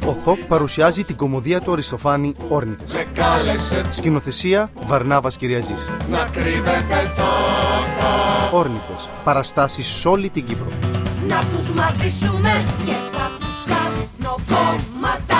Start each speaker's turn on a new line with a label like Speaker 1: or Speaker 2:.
Speaker 1: ο THOC παρουσιάζει την κωμωδία του Αριστοφάνη Όρνηθες. Σκηνοθεσία Βαρνάβας Kyriazis. Όρνηθες. Παραστάσεις σε όλη την Κύπρο.
Speaker 2: Να τους μαρτυρήσουμε και θα τους κάνω κόμματα.